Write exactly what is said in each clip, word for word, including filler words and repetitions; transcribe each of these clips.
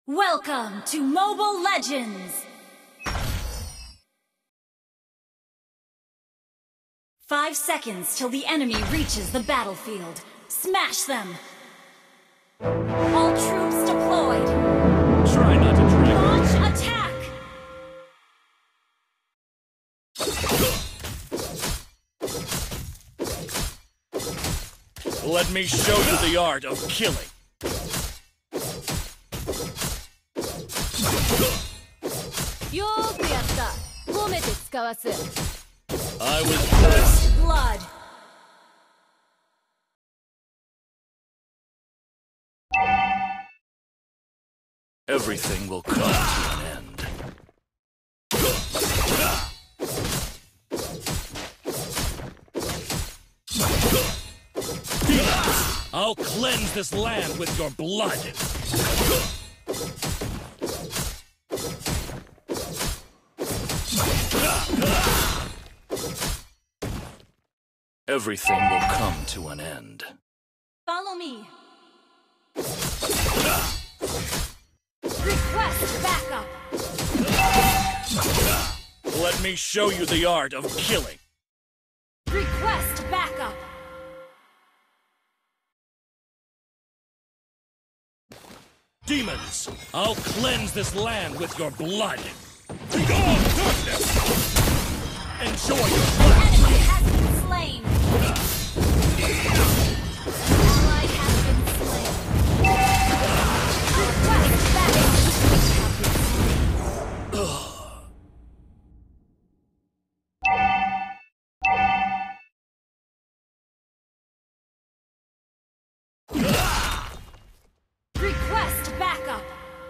Welcome to Mobile Legends! Five seconds till the enemy reaches the battlefield. Smash them! All troops deployed! Try not to drag Launch attack! Let me show you the art of killing. I was First blood! Everything will come to an end. I'll cleanse this land with your blood. Everything will come to an end. Follow me! Request backup! Let me show you the art of killing. Request backup! Demons, I'll cleanse this land with your blood. Begone, darkness! Enjoy your blood! Enemy has been slain! Ally has been slain. Request backup! Request backup!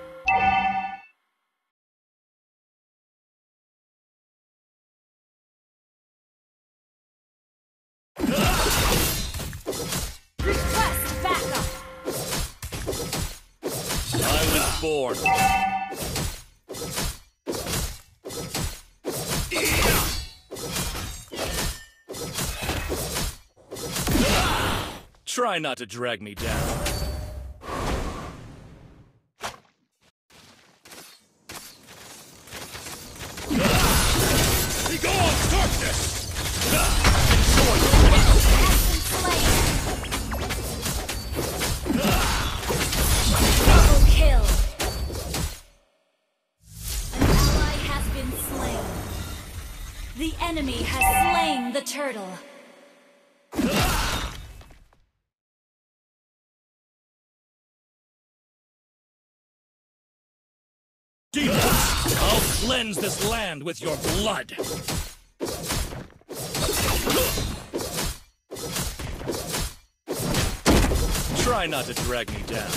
Request backup! I was born. Try not to drag me down. Begone, darkness! Enjoy your Double kill! An ally has been slain. The enemy has slain the turtle. Demons, I'll cleanse this land with your blood. Try not to drag me down.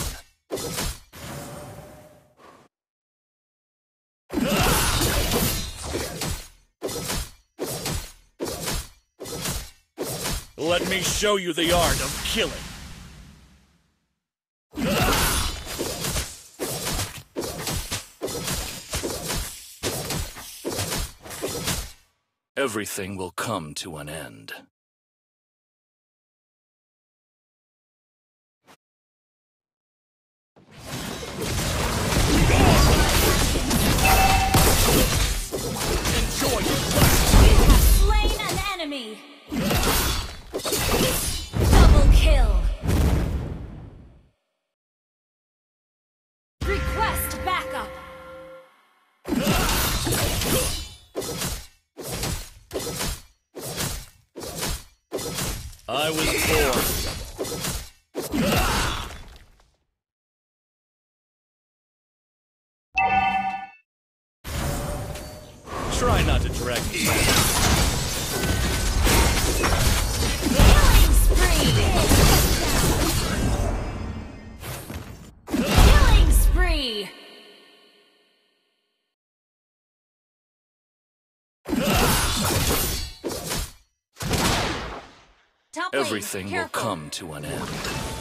Let me show you the art of killing. Everything will come to an end. Enjoy your life. You have slain an enemy! Double kill! Request backup! I was born. Try not to drag me down. Killing spree! Killing spree! Top lane, Everything will careful. come to an end.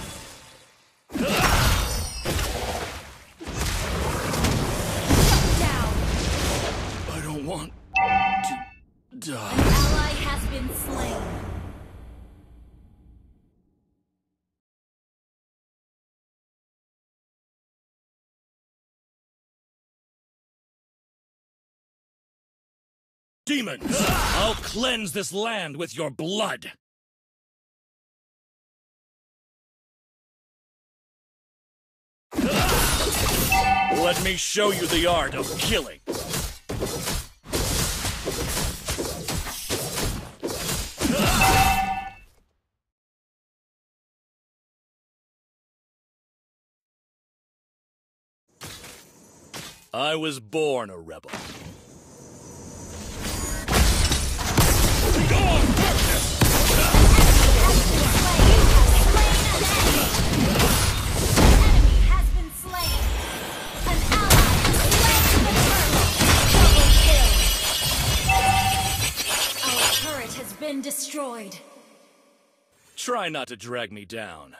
Shut down! I don't want to die. An ally has been slain. Demons! I'll cleanse this land with your blood! Let me show you the art of killing! I was born a rebel. Been destroyed. Try not to drag me down.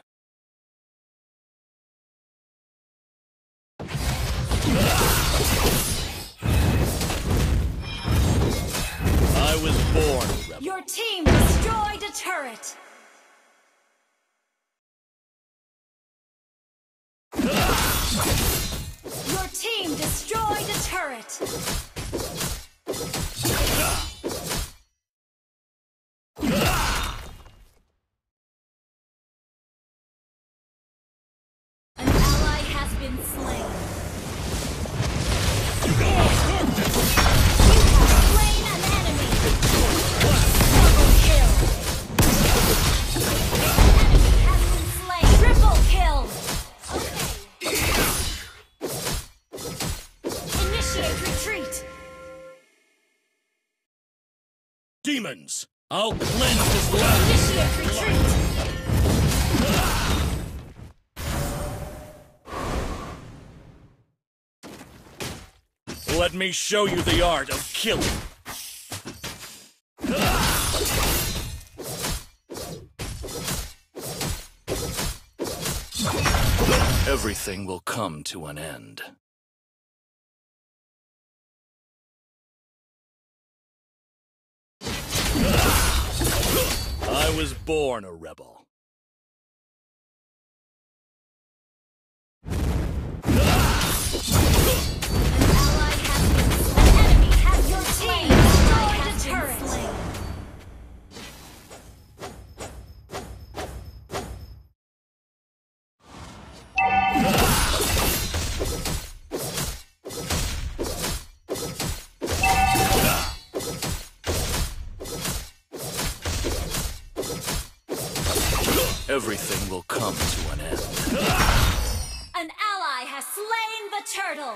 I was born a rebel. Your team destroyed a turret. Your team destroyed a turret. Demons! I'll cleanse this land! Initiate retreat! Let me show you the art of killing! Everything will come to an end. I was born a rebel. An ally has been slain. An enemy has your team destroyed a turret. Everything will come to an end. An ally has slain the turtle.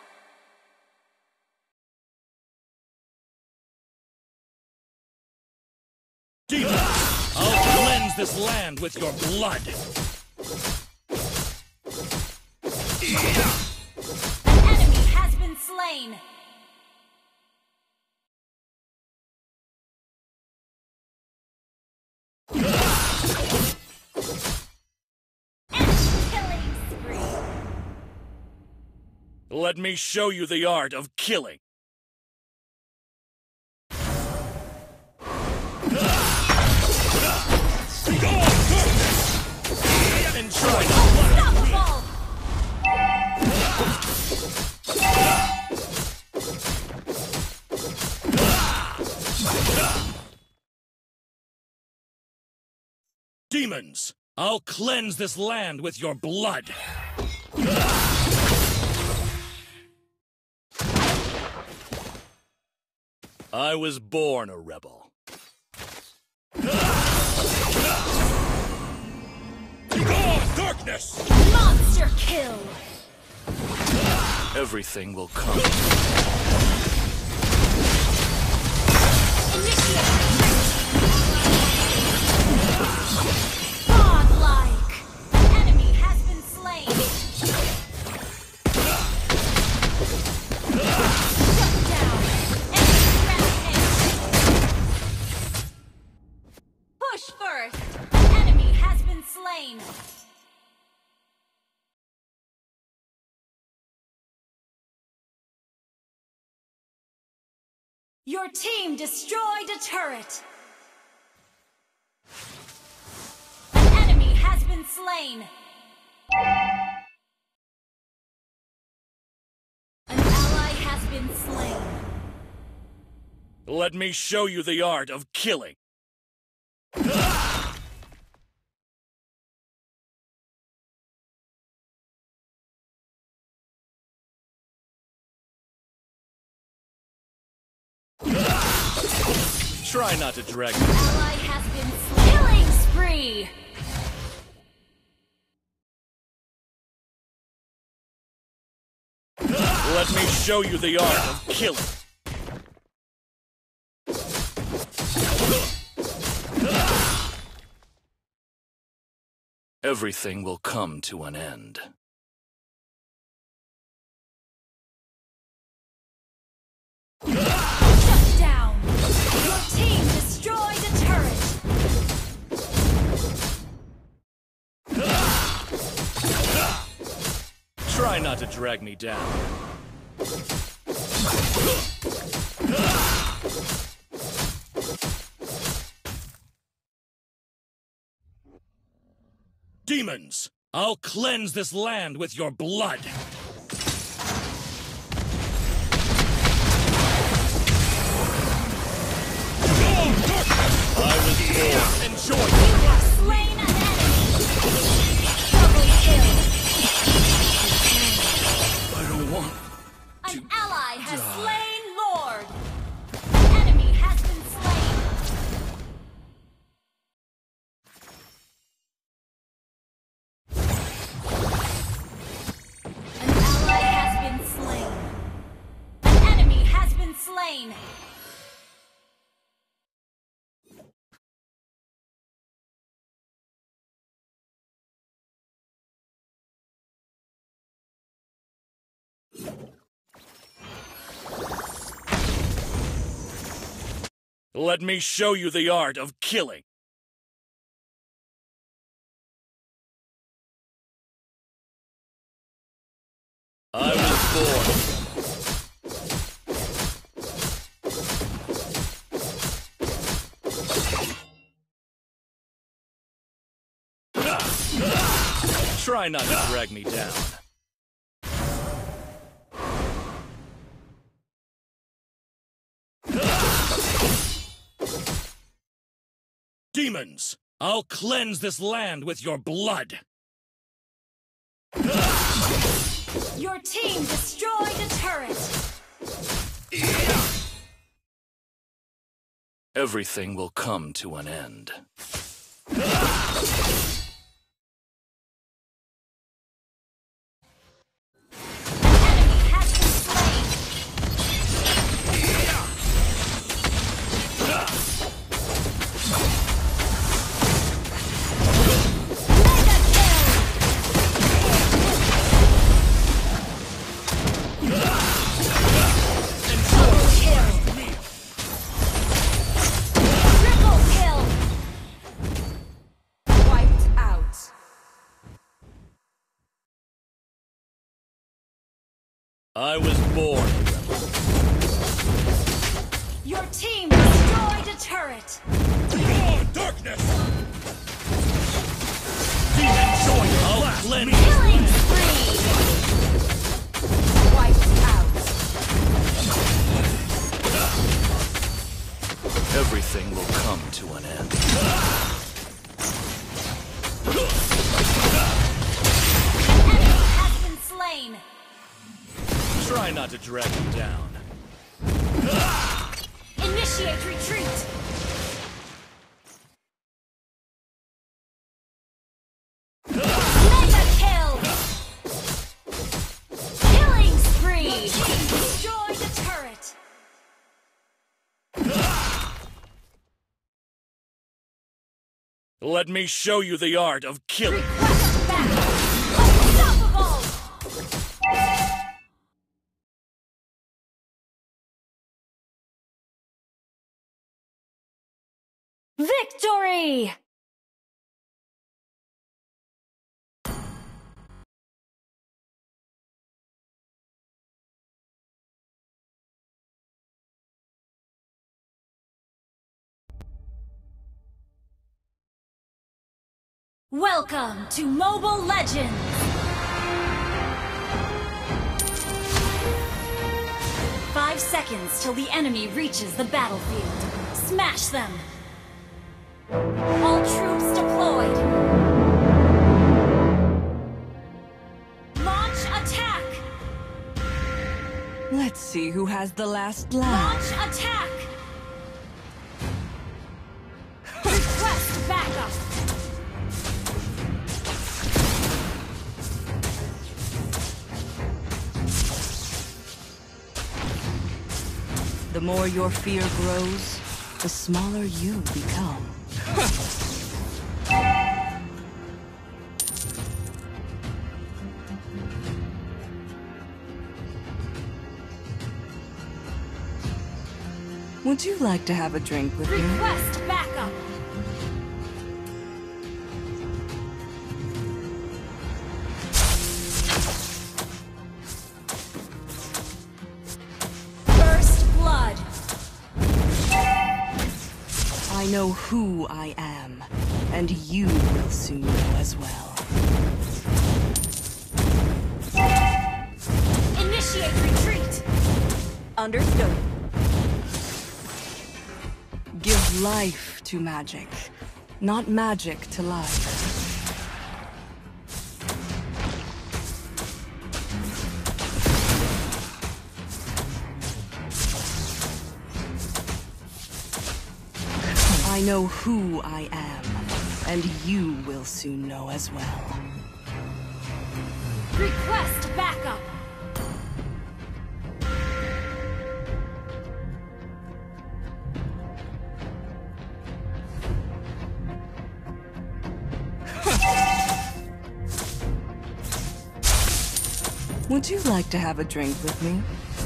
Demons! I'll cleanse this land with your blood! An enemy has been slain. Let me show you the art of killing. And try not Unstoppable! Demons! I'll cleanse this land with your blood! I was born a rebel. Oh, darkness! Monster kill! Everything will come. Initiate retreat! Godlike! An enemy has been slain! Shut down! Enemy rampage! Push first! An enemy has been slain! Your team destroyed a turret! An enemy has been slain! An ally has been slain. Let me show you the art of killing. Try not to drag me. Ally has been killing spree. Let me show you the art of killing. Everything will come to an end. Shut down! Your team destroyed a turret! Try not to drag me down. Demons! I'll cleanse this land with your blood! I was born. Enjoy You it! have slain an enemy! Double kill! I don't want... An ally has slain Lord! An enemy has been slain! An ally has been slain! An enemy has been slain! Let me show you the art of killing. I was born. Try not to drag me down. Demons! I'll cleanse this land with your blood! Your team destroyed a turret! Everything will come to an end. Enemy has been slain! I was born. Your team destroyed a turret! Oh, darkness! Demon join! I'll cleanse me! Killing spree! Wiped out! Everything will come to an end. An enemy has been slain! Try not to drag me down. Initiate retreat! Mega kill! Killing spree! Destroy the turret! Let me show you the art of killing. Request battle! Unstoppable! Victory! Welcome to Mobile Legends! Five Five seconds till the enemy reaches the battlefield. Smash them! All troops deployed! Launch attack! Let's see who has the last laugh. Launch attack! Request backup! The more your fear grows, the smaller you become. Would you like to have a drink with me? Request backup! First blood! I know who I am, and you will soon know as well. Initiate retreat! Understood. Give life to magic, not magic to life. I know who I am, and you will soon know as well. Request backup! Would you like to have a drink with me?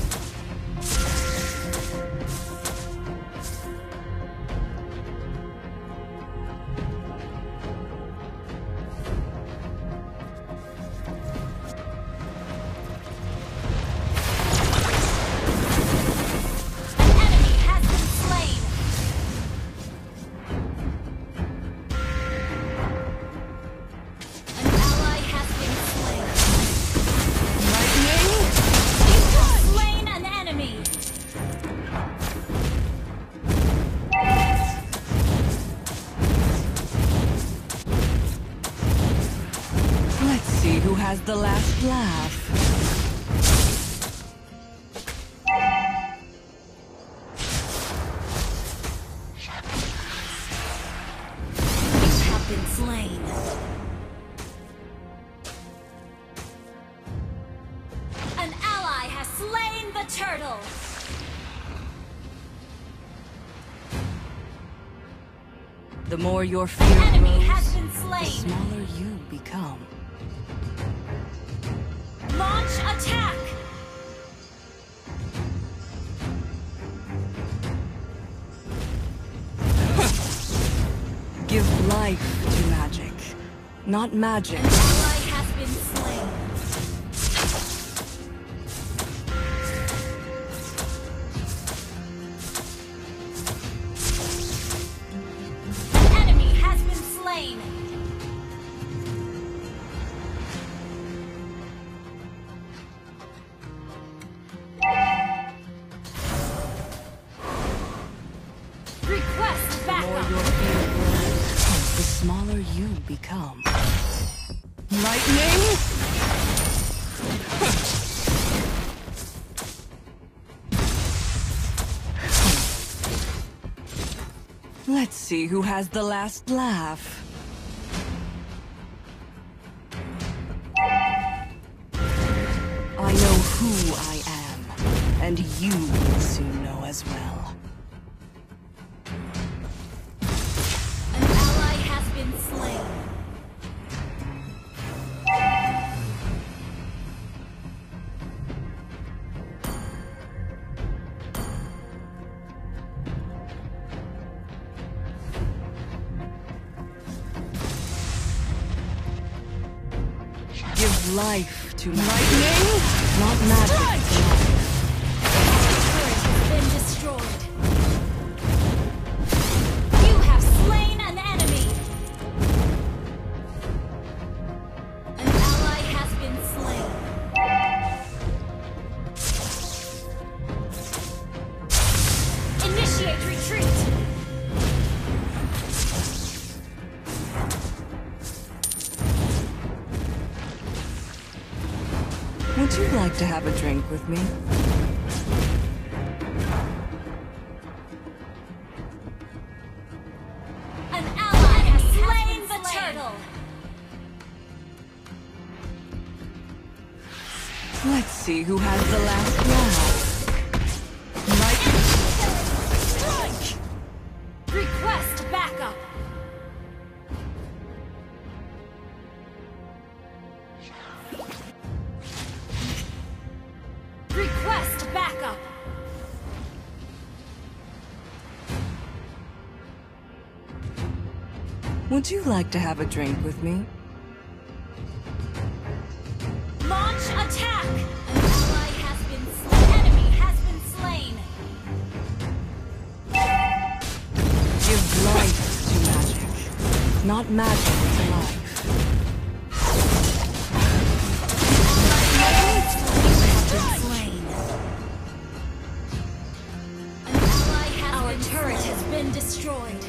Who has the last laugh? You have been slain. An ally has slain the turtle. The more your fear An enemy grows, has been the slain. smaller you become. Launch attack! Give life to magic, not magic. An ally has been slain. An enemy has been slain. Request The more backup! your fear grows, the smaller you become. Lightning! Let's see who has the last laugh. I know who I am, and you will soon know as well. An ally has been slain. Give life to lightning, not magic to life. Turret has been destroyed. You have slain an enemy. An ally has been slain. Would you like to have a drink with me? An ally has slain the turtle! Let's see who has the last laugh. Strike! Request backup! Request backup! Would you like to have a drink with me? Launch attack! An ally has been slain. An enemy has been slain. Give life to magic, not magic to life. Slain. An ally has Our been turret slain. has been destroyed.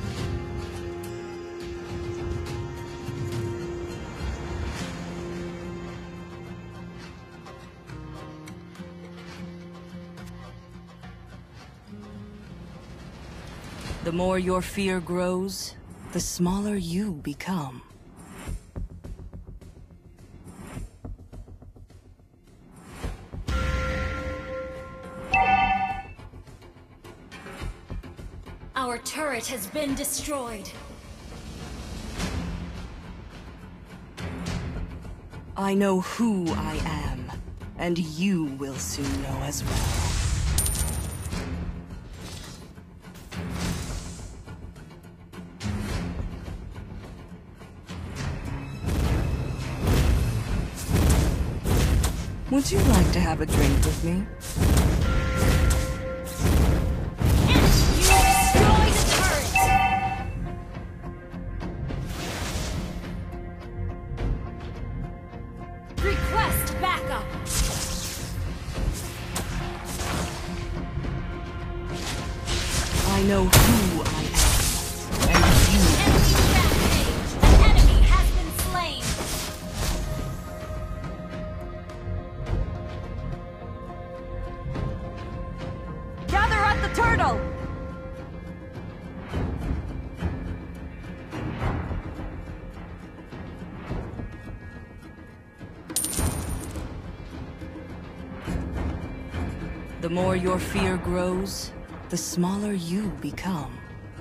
The more your fear grows, the smaller you become. Our turret has been destroyed. I know who I am, and you will soon know as well. Would you like to have a drink with me? You destroyed the turret! Request backup! I know who I am, and you... Enemy rampage! An enemy has been slain! Gather at the turtle! The more your fear grows, the smaller you become.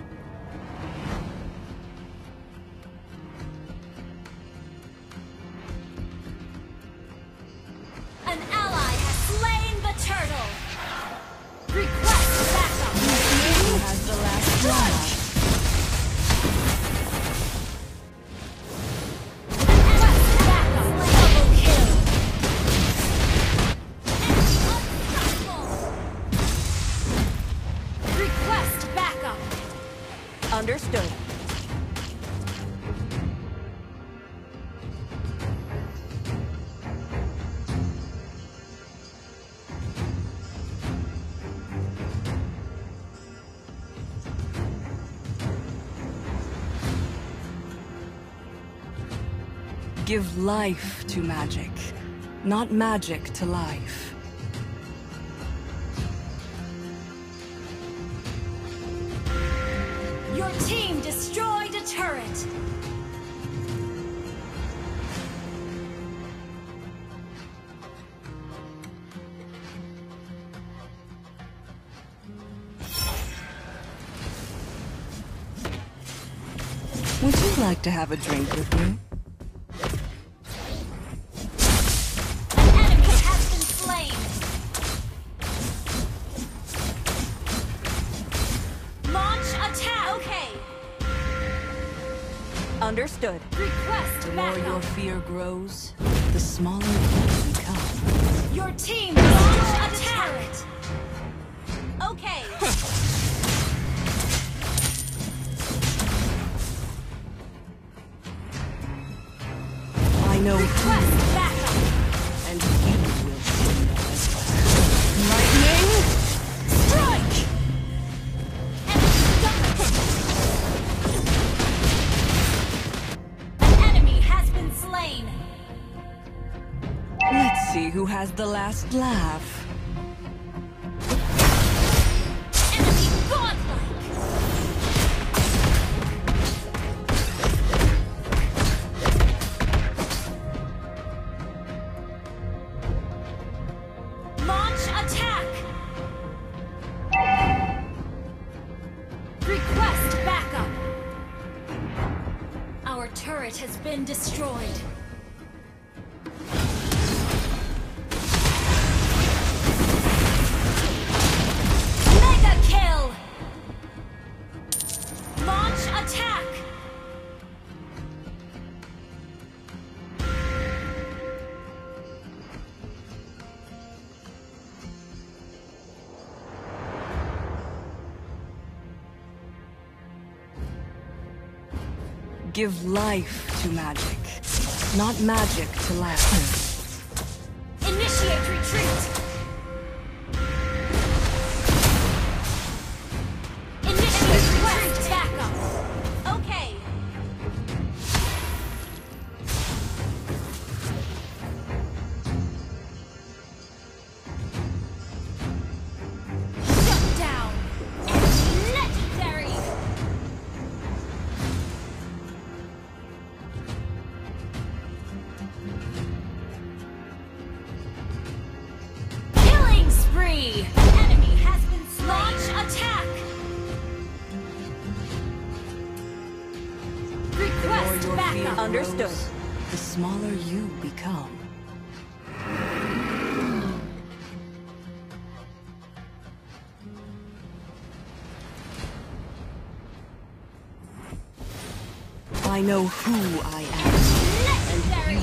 An ally has slain the turtle! Request backup! Who has the last laugh? Request backup! Double kill! Enemy unstoppable! Request backup! Understood. Give life to magic, not magic to life. Your team destroyed a turret! Would you like to have a drink with me? An enemy has been slain! Launch attack! Okay! Understood. Request The more your backup! fear grows, the smaller you become. Your team launch a turret! Okay! I know Request who, backup! and you will soon know as well. Lightning! Strike! Enemy double- An enemy has been slain! Let's see who has the last laugh. Enemy godlike! Launch attack! Request backup! Our turret has been destroyed. Mega kill! Launch attack! Give life to magic, not magic to life. Initiate retreat! Initiate request backup! Okay. Shut down! Enemy legendary! Killing spree! An enemy has been slain! Launch attack! The more Request your fear backup! Understood. The smaller you become. I know who I am. Legendary!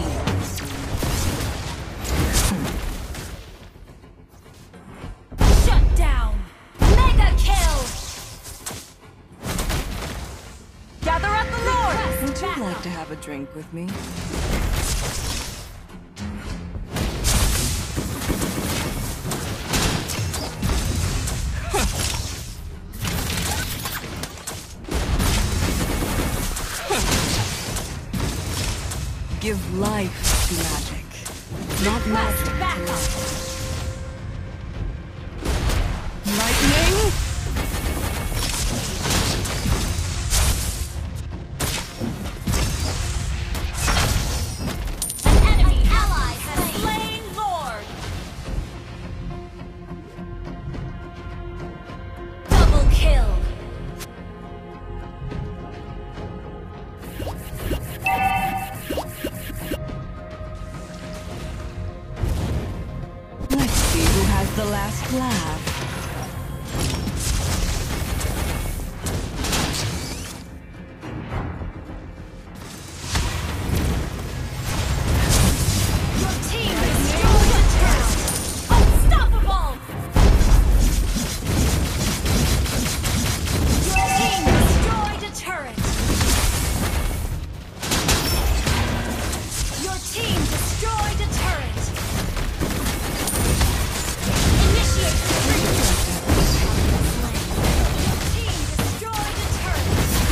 Shut down! Mega kill! Gather up the Lord! Would you like to have a drink with me? Give life to magic, not Request magic to backup! life. Lightning? An enemy ally has slain Lord! Double kill! Let's see who has the last laugh. Your team destroyed a turret! Unstoppable! Your team destroyed a turret! Your team destroyed a turret! Initiate retreat! Your team destroyed a turret!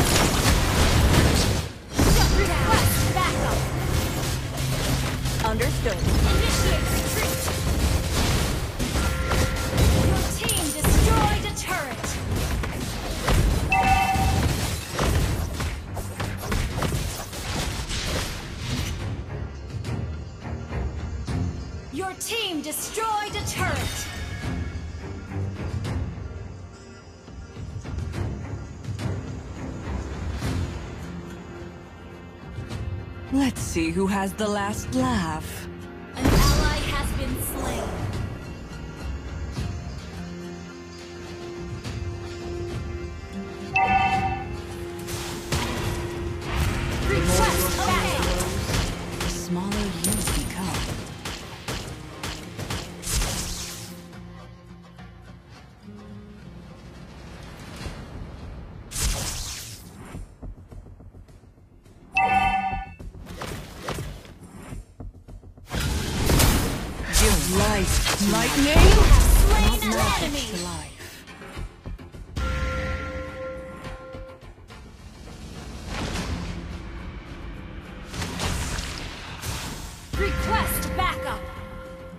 Shut down! Request backup! Understood. Initiate retreat! Your team destroyed a turret! Your team destroyed a turret! Let's see who has the last laugh. An ally has been slain. Request backup! The smaller you become. Give life to Lightning magic, has slain not an magic enemy! to life. Request backup!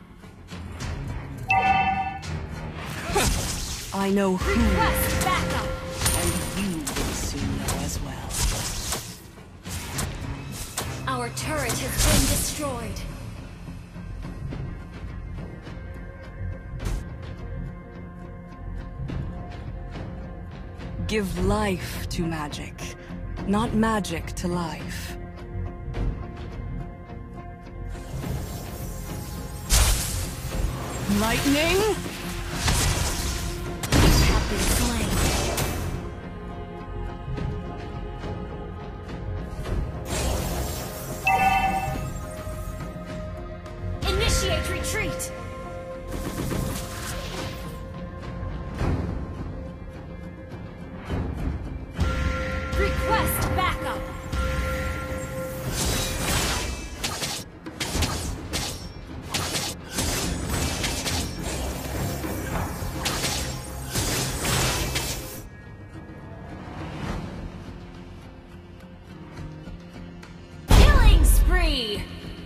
I know who, Request backup. and you will soon know as well. Our turret has been destroyed. Give life to magic, not magic to life. Lightning? Have been slain. Initiate retreat. Request backup. Killing spree.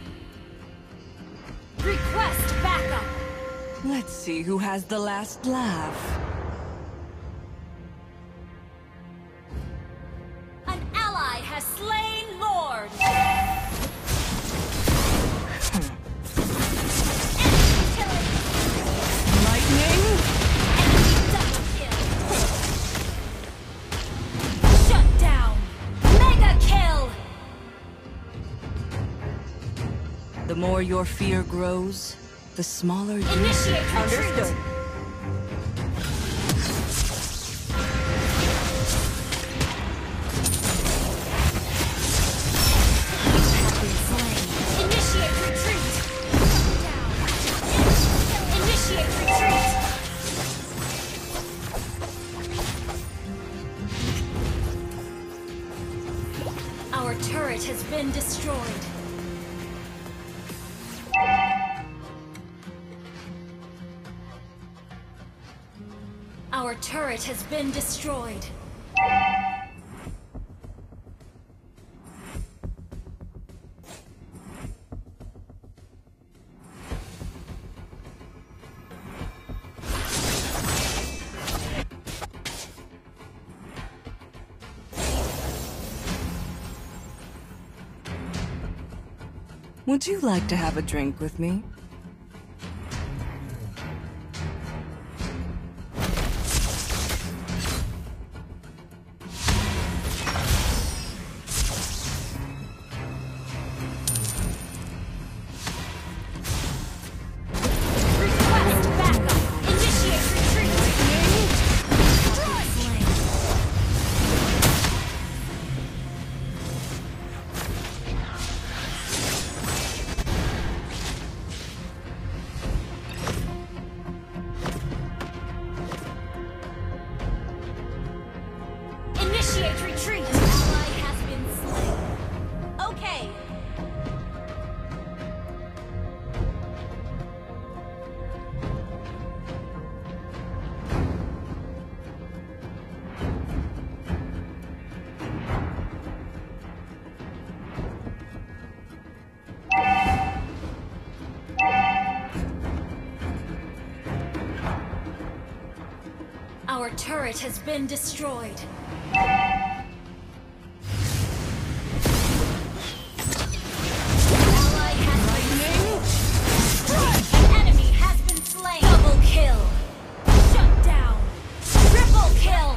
Request backup. Let's see who has the last laugh. An ally has slain Lord. Enemy killing. Lightning? Enemy double kill. Shut down. Mega kill. The more your fear grows, the smaller you Initiate retreat. Have been slain. Initiate retreat. Down. Initiate retreat. Our turret has been destroyed. Our turret has been destroyed. Would you like to have a drink with me? Request backup. Initiate retreat. Destroy slain. Initiate retreat. Ally has been slain. Okay. Our turret has been destroyed. Ally has been destroyed. An enemy has been slain. Double kill. Shut down. Triple kill.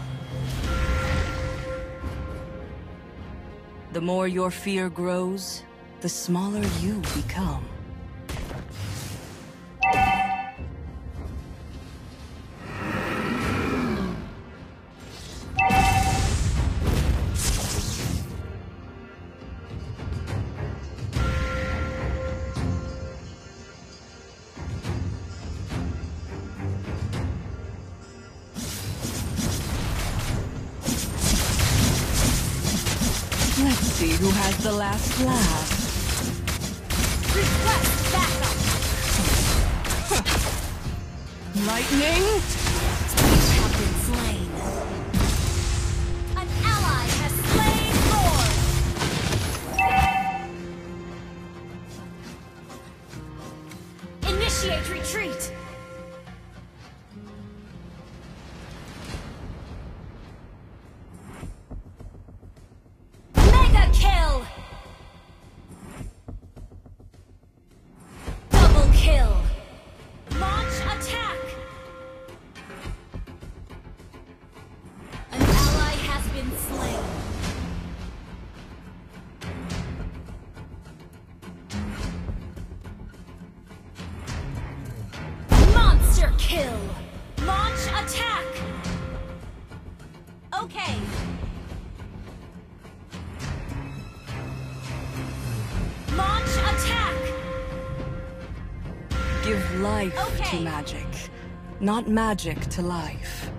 The more your fear grows, the smaller you become. Let's see who has the last laugh. Request backup. Lightning? Have been slain. An ally has slain Lord. Initiate retreat. kill! Launch attack! Okay. Launch attack! Give life Okay. to magic, not magic to life.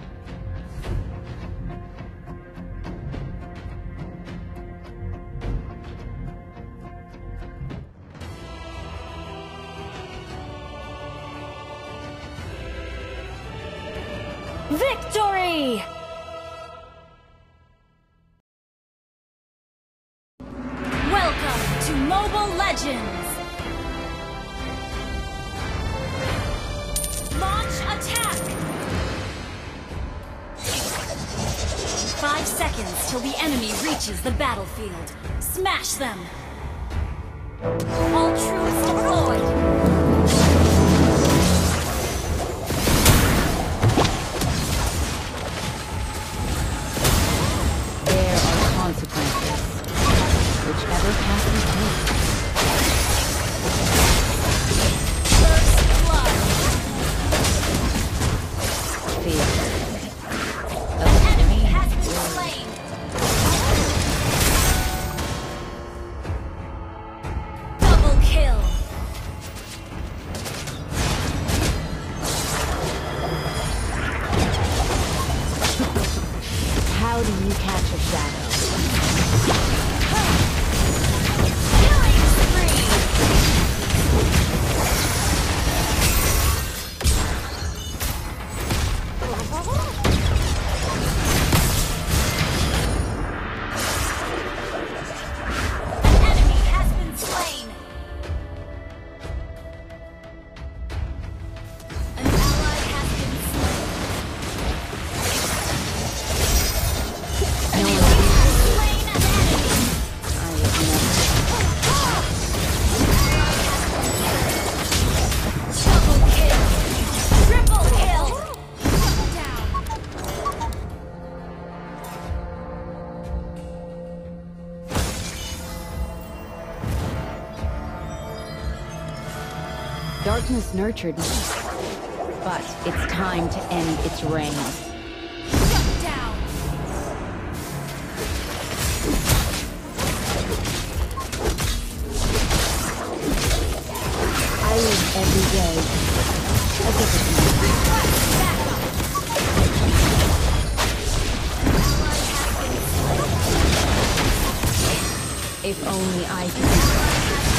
Victory! Welcome to Mobile Legends! Launch attack! Five seconds till the enemy reaches the battlefield. Smash them! All troops deployed! Consequences. Whichever path you take. First blood! Fear. Enemy has been slain! Double kill! How do you catch a shadow? Killing spree! An enemy has been slain! An ally has been slain! No You one have slain an enemy! I Double kill! Triple kill! Double down! never. Darkness nurtured me. But it's time to end its reign. Shut down! I live every day as if it's my Request backup! Ally has been slain. If only I could.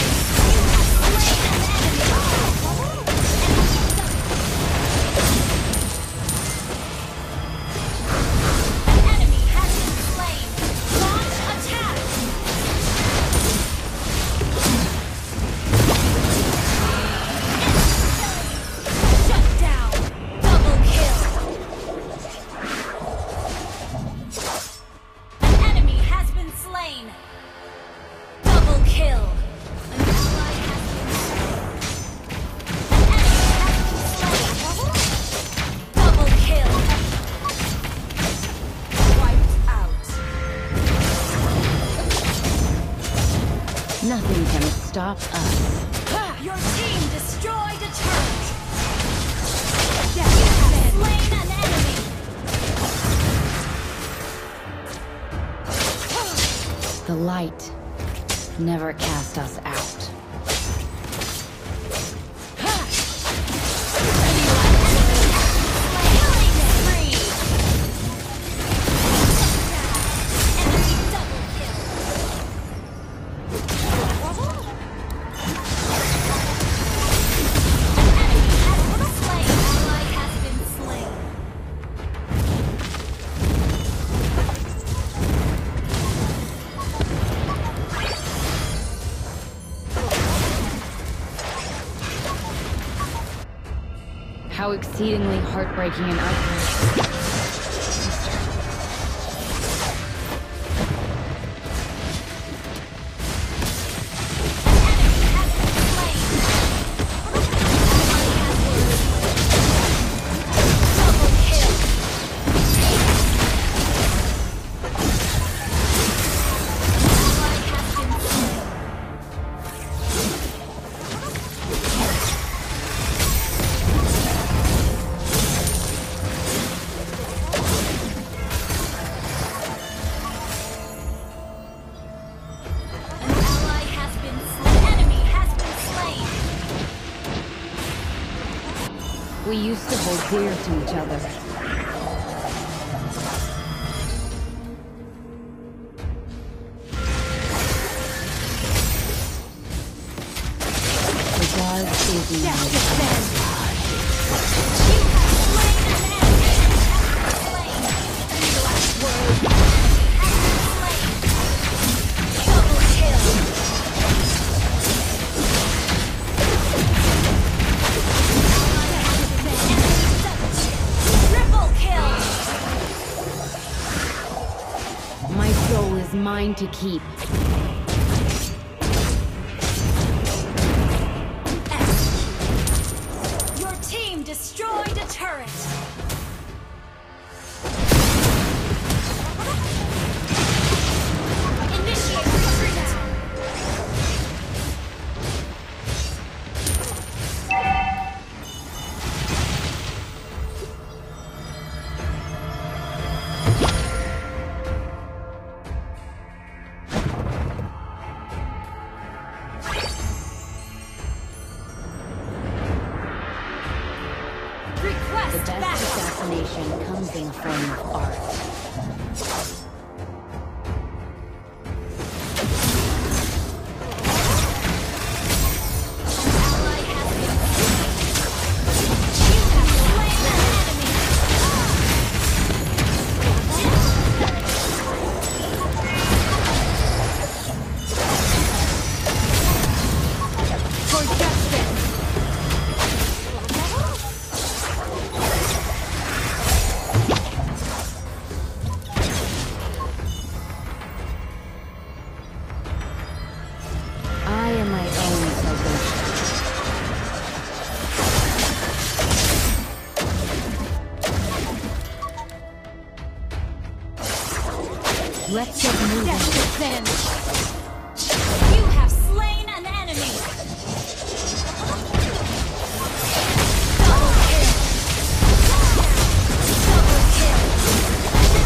Nothing can stop us. Your team destroyed a turret! You have slain an enemy! The light never cast us out. Killing spree! Enemy double kill! How exceedingly heartbreaking an outcome. We used to hold dear to each other. The god is now. You have slain an enemy! Slain! The last word! Slain! Double kill! Triple kill! My soul is mine to keep. Your team destroyed a turret! Initiate retreat! The Request best backup! assassination comes in the form of art. Ally has been slain. You have slain an enemy. For justice. I am my own salvation. Let's get moving. You have slain an enemy. Double kill. Double kill.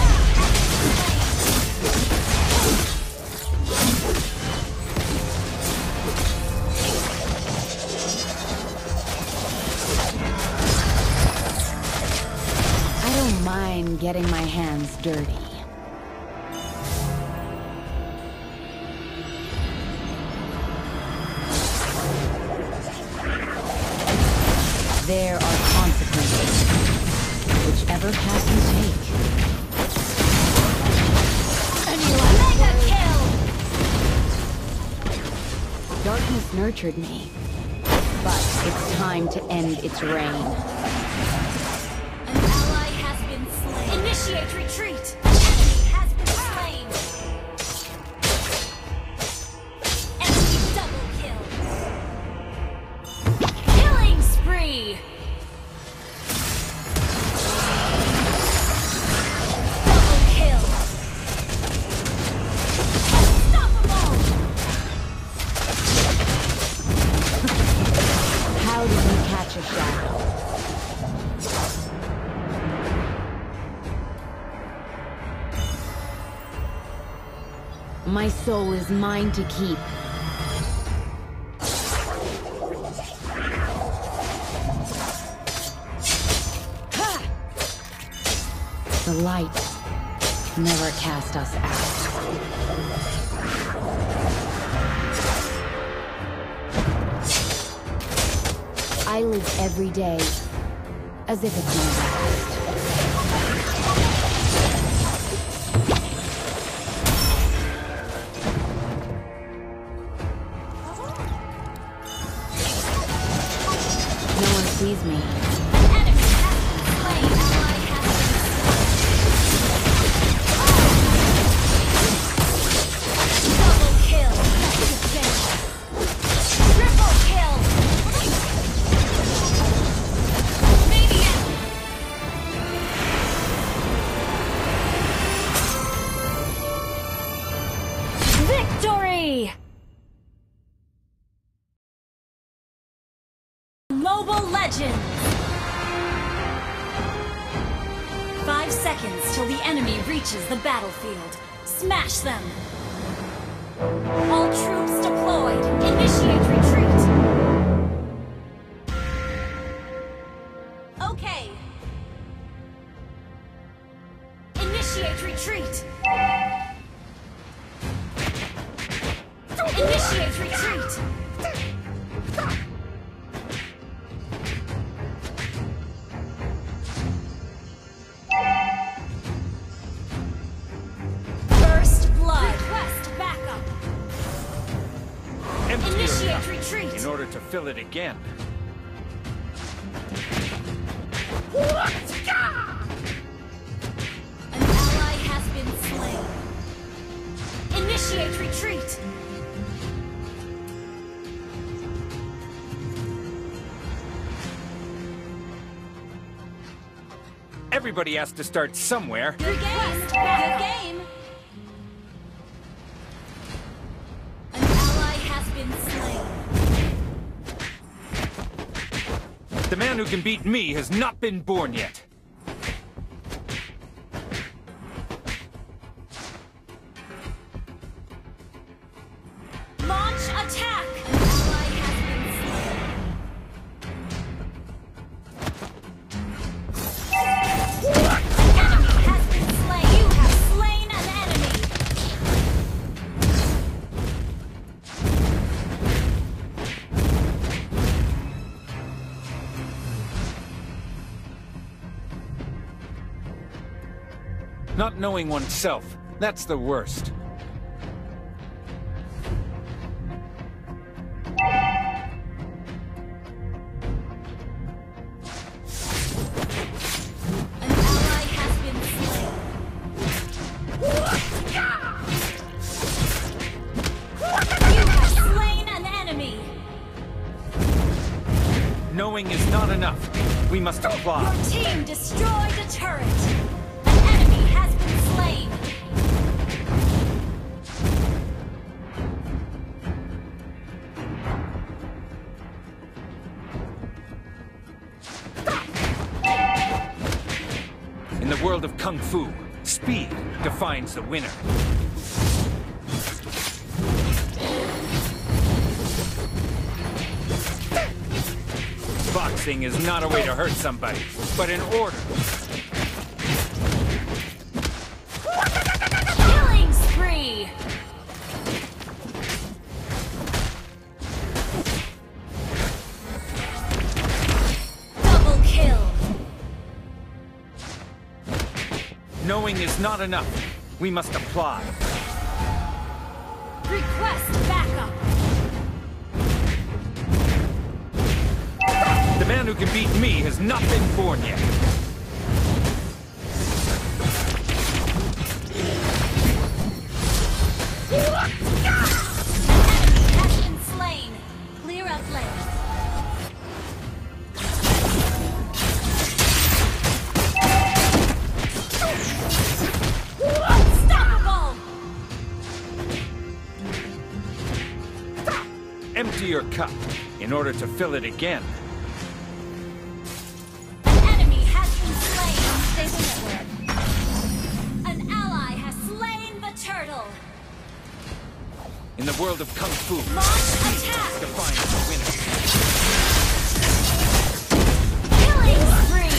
I don't mind getting my hands dirty. There are consequences. Whichever path you take. Mega kill. Darkness nurtured me. But it's time to end its reign. An ally has been slain. Initiate retreat. An enemy has been slain. Enemy double kill. Killing spree. Double kill. Unstoppable. How did you catch a shadow? My soul is mine to keep. Ha! The light never cast us out. I live every day as if it's my last. No one sees me. An enemy has been slain. Ally has been slain. Double kill. Triple kill. Maniac. Victory! Mobile Legends! Five seconds till the enemy reaches the battlefield. Smash them! All troops deployed. Initiate retreat! retreat! Initiate retreat! First blood! Request backup! Empty your Initiate cup retreat! in order to fill it again. An ally has been slain. Initiate retreat! Everybody has to start somewhere. Good game! Good game! An ally has been slain. The man who can beat me has not been born yet. Launch attack! An ally has been slain. An enemy has been slain. You have slain an enemy. Not knowing oneself, that's the worst. An ally has been slain. You have slain an enemy. Knowing is not enough. We must apply. Your team destroyed a turret. An enemy has been slain. In the world of Kung Fu, speed defines the winner. Boxing is not a way to hurt somebody, but an order. Killing spree. Double kill. Knowing is not enough. We must apply. Request backup. The man who can beat me has not been born yet. Has been slain. Clear up lane. Unstoppable! Empty your cup in order to fill it again. An enemy has been slain. Stable network. An ally has slain the turtle. In the world of Kung Fu, Launch attack. defines the winner. Killing spree.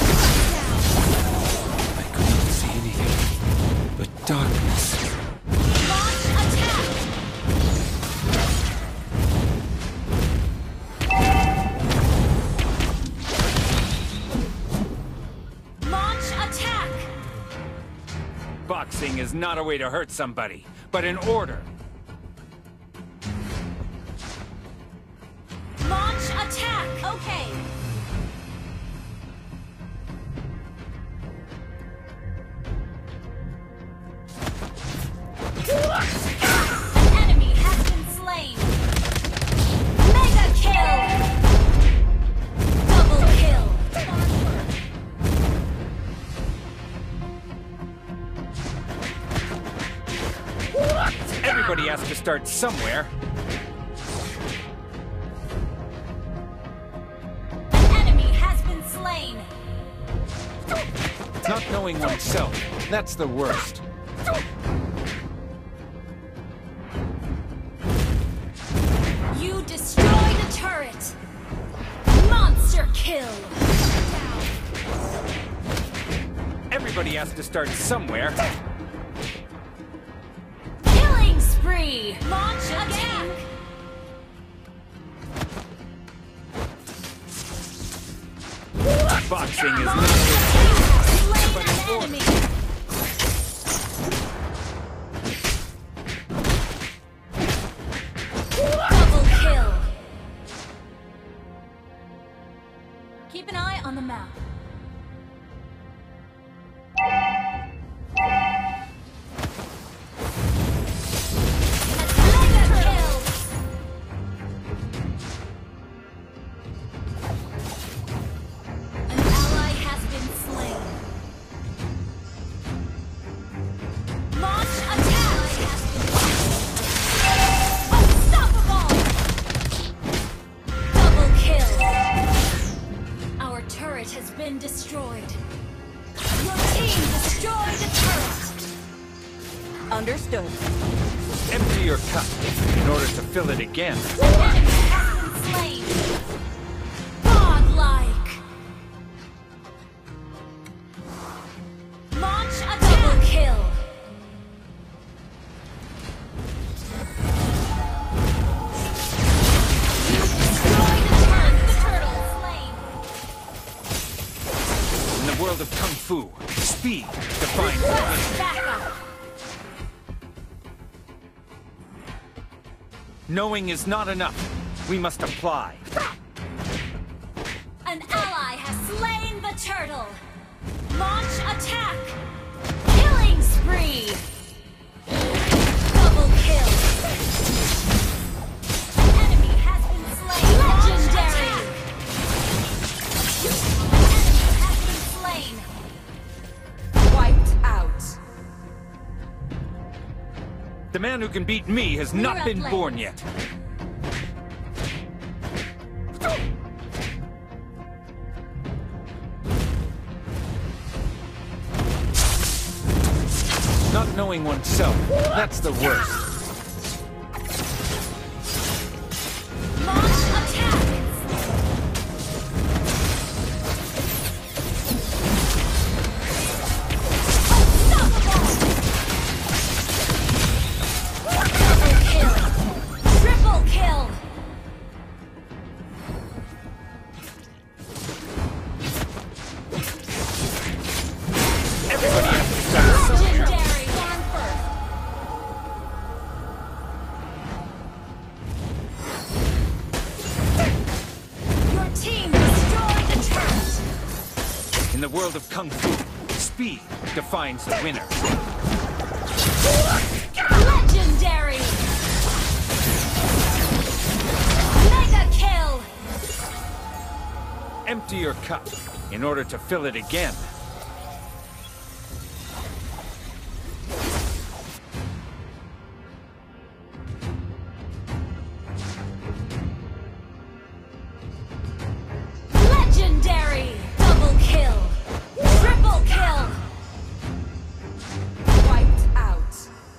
I couldn't see anything but darkness. Launch attack. Launch attack. Boxing is not a way to hurt somebody, but an order. Launch attack. Okay. An enemy has been slain. Mega kill. Double kill. Everybody has to start somewhere. An enemy has been slain. Not knowing oneself, that's the worst. You destroyed a turret. Monster kill. Everybody has to start somewhere. spree! Launch attack! Boxing is Launch not attack! Slain But an in order. enemy! Double kill! Keep an eye on the map. Mega kill! An ally has been slain. Launch attack! Unstoppable! Double kill! Our turret has been destroyed. Your team destroyed the turret! Understood. empty your cup in order to fill it again. An enemy has been slain! Godlike! Launch a double kill! You destroy the turret! The turtle slain! In the world of Kung Fu, speed defines the Request winner. backup! Knowing is not enough. We must apply. An ally has slain the turtle! Launch attack! Killing spree! Double kill! An enemy has been slain! Legendary! An enemy has been slain! Wiped out. The man who can beat me has not Mirror been blade. born yet. Not knowing oneself, that's the worst. Launch attack! Unstoppable! Double kill! Triple kill! Everybody has to start somewhere. Legendary! Farm first! Your team destroyed the turret! In the world of Kung Fu, speed defines the winner. Legendary! Mega kill! Empty your cup in order to fill it again. Legendary! Double kill! Triple kill! Wiped out.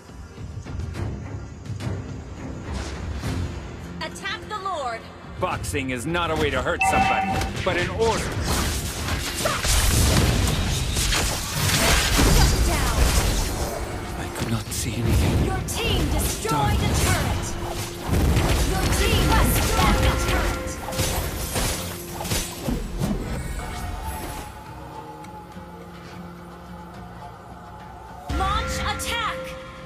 Attack the Lord! Boxing is not a way to hurt somebody, but in order. Shut down! I could not see anything. Your team destroyed the turret! Your team destroyed the turret! Launch attack!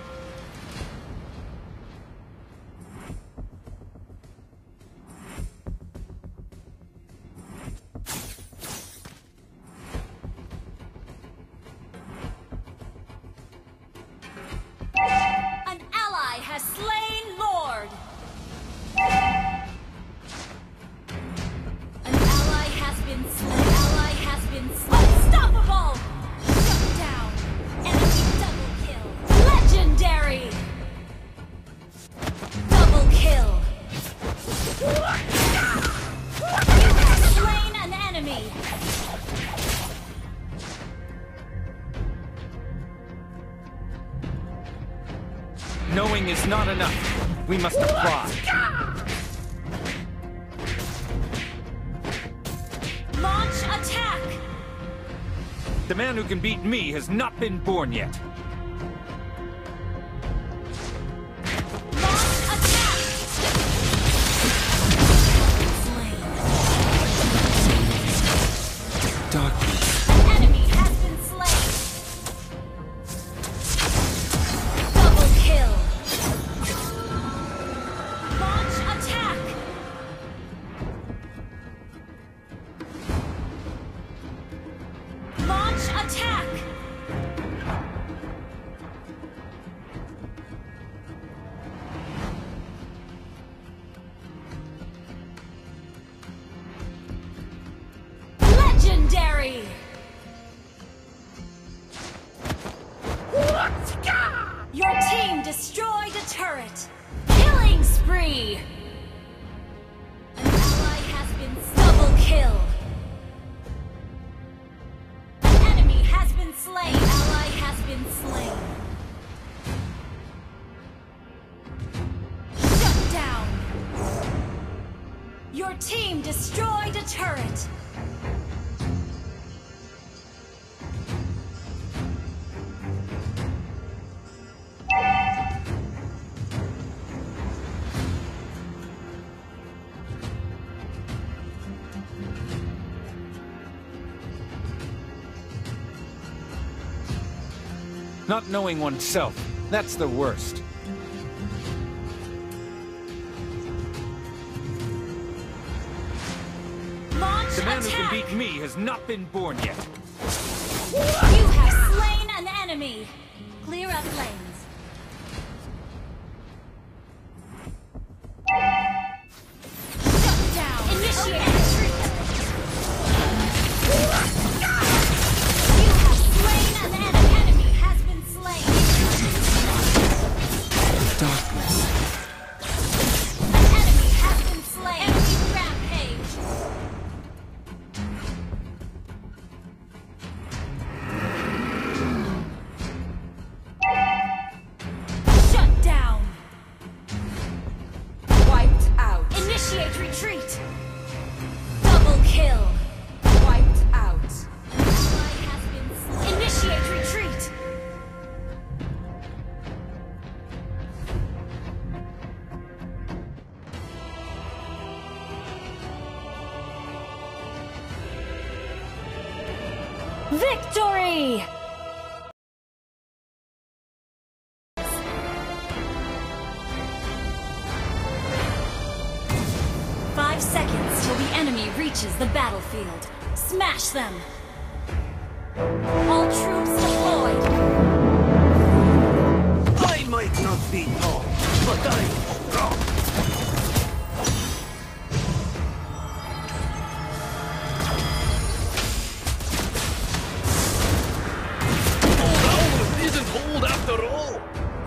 An ally has slain Lord! An ally has been slain. An ally has been slain. Unstoppable! Shut down! Enemy double kill! Legendary! Double kill! You have slain an enemy! Knowing is not enough. We must apply. Launch attack! The man who can beat me has not been born yet. Launch slain. Ally has been slain. Shut down. Your team destroyed a turret. Not knowing oneself, that's the worst. Launch The man attack. who can beat me has not been born yet. You have slain an enemy. Clear up lanes. Shut down. Initiate retreat. You have slain an enemy. Enemy has been slain. Darkness. An enemy has been slain. Enemy rampage. Shut down. Wiped out. Initiate retreat. Double kill. Wiped out. An ally has been slain. Initiate retreat. Victory! Five seconds till the enemy reaches the battlefield. Smash them! All troops deployed! I might not be tall, but I'm strong. Hold out isn't hold after all.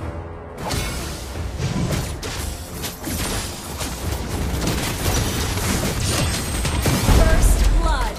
First blood!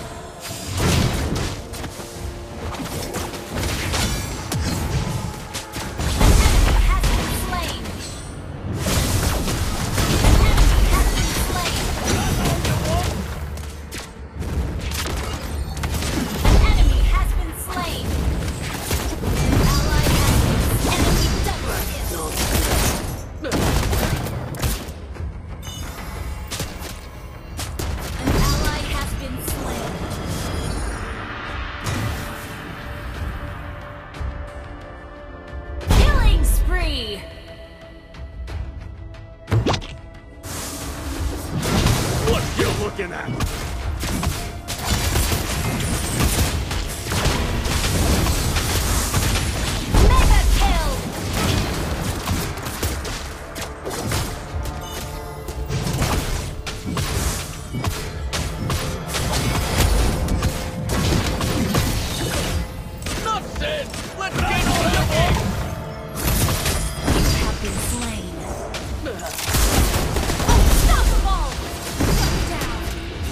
looking at? Mega kill! Nonsense! Let's get on the ball! You have been slain. Unstoppable! Shut down!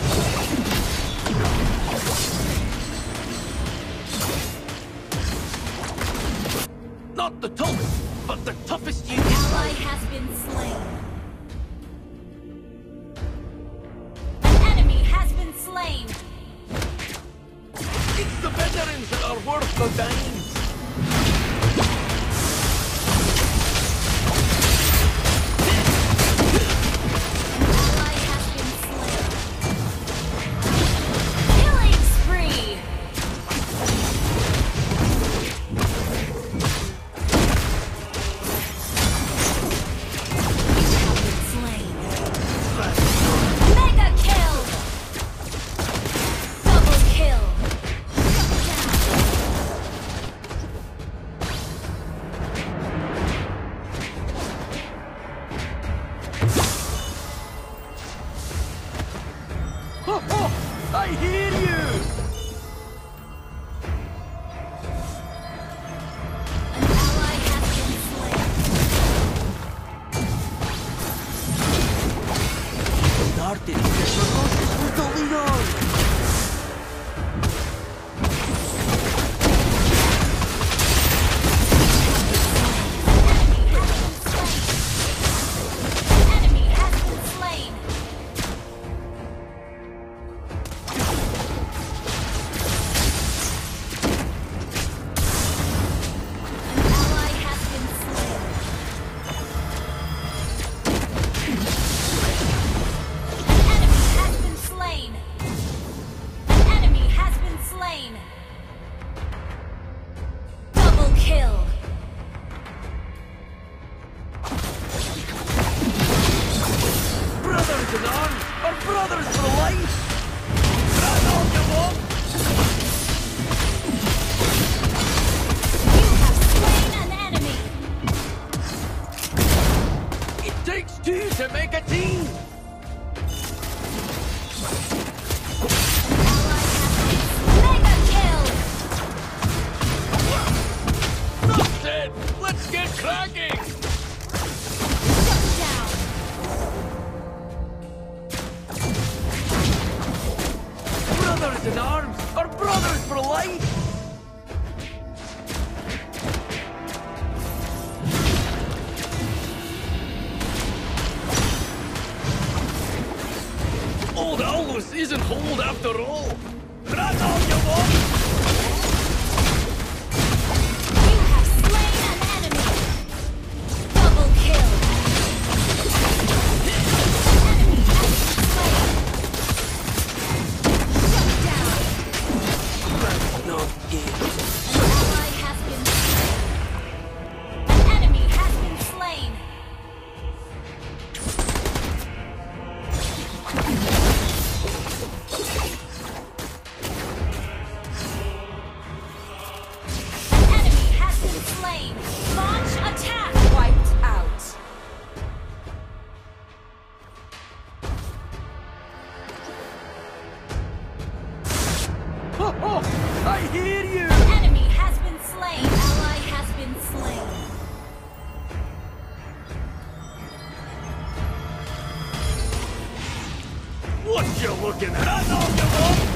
Not the tallest, but the toughest you can Ally find. has been slain. An enemy has been slain. It's the veterans that are worth the dimes. Ally has been slain. Killing spree! You have been slain. Mega kill! Double kill! Ho, ho! I hear you! An ally has been slain. Started the Ferocious with the lead on! comrades in arms are brothers for life! Old Aldous isn't old after all! That's all you want! You have slain an enemy! Double kill! Enemy has been slain! Shut down! That's not it. An ally has been slain! An enemy has been slain! An enemy has been slain! Launch attack! Wiped out! Ho ho! I hear you! Enemy has been slain! Ally has been slain! What you looking at? That's all you want!